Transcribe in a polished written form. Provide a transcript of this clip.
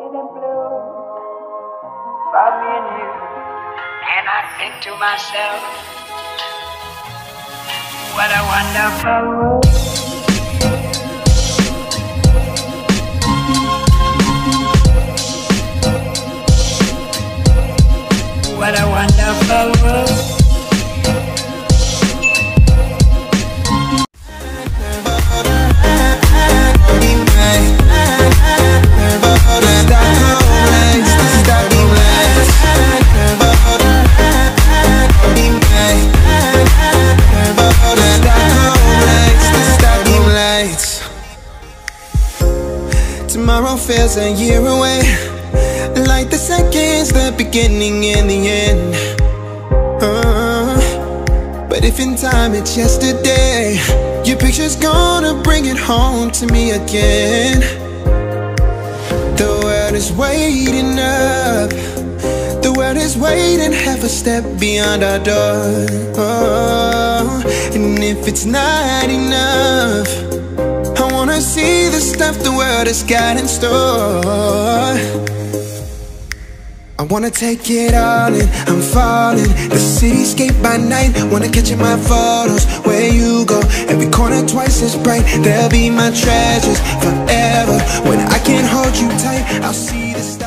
and blue for me and you. And I think to myself, what a wonderful world. What a wonderful world. Tomorrow feels a year away, like the seconds, the beginning and the end. But if in time it's yesterday, your picture's gonna bring it home to me again. The world is waiting up, the world is waiting half a step beyond our door. And if it's not enough, I wanna see the stuff the world has got in store. I wanna take it all in, I'm falling. The cityscape by night, wanna catch in my photos. Where you go, every corner twice as bright. They'll be my treasures forever. When I can't hold you tight, I'll see the